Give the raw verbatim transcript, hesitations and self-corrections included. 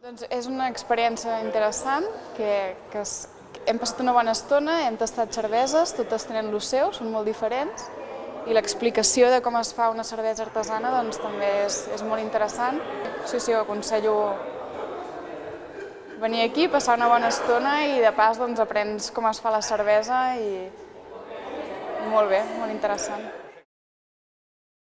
Doncs és una experiència interessant, que, que es, hem passat una bona estona, hem tastat cerveses, totes tenen lo seu, són molt diferents, i l'explicació de com es fa una cervesa artesana doncs, també és, és molt interessant. Sí, sí, ho aconsello venir aquí, passar una bona estona i de pas doncs, aprens com es fa la cervesa i, i molt bé, molt interessant.